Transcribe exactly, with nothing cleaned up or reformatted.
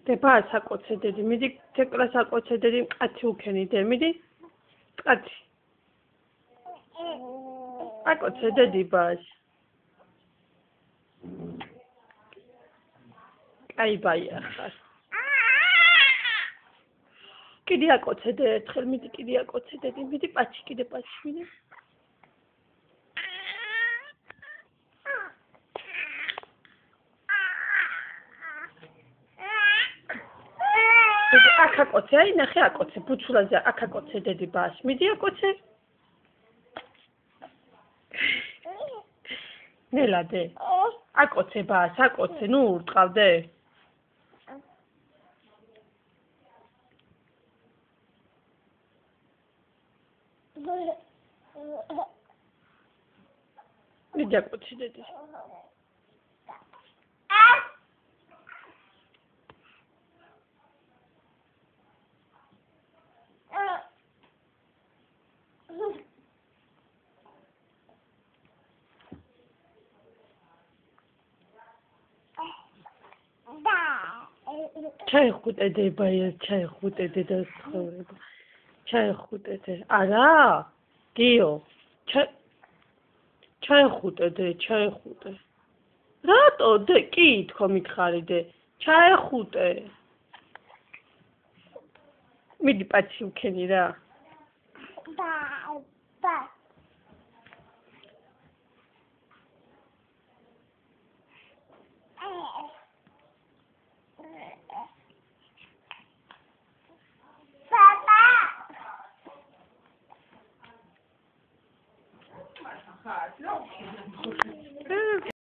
დება საკოცე დედი, მიდი თეკრა საკოცე დედი მყათი უქენი დე, მიდი მყათი. აკოცე დედი ბას. აი ბაია ხარ. კიდე აკოცე დე ერთხელ, მიდი კიდე აკოცე დედი, მიდი პაჩი, კიდე პაჩი, მიდი. აქ აკოცე, აი ნახე აკოცე, ბუჩულაზე აქ აკოცე დედი ბას, მიდი აკოცე. ნელა დე. აკოცე ბას, აკოცე, ნუ ურტყავდე. მიდი აკოცე დედი. ჩაიხუტე დე ბაია, ჩაიხუტე დე და ცხოვრება. ჩაიხუტე დე. არა? გიო. ჩაიხუტე დე, ჩაიხუტე. რატო დე? კი თქო მითხარი დე. ჩაიხუტე. მიდი პაჩი უქენი რა.